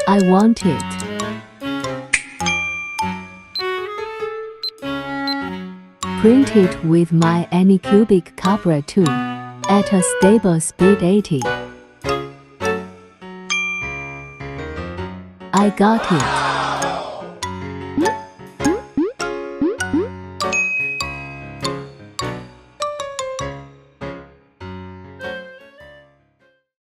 I want it. Print it with my Anycubic Kobra 2 at a stable speed 80. I got it.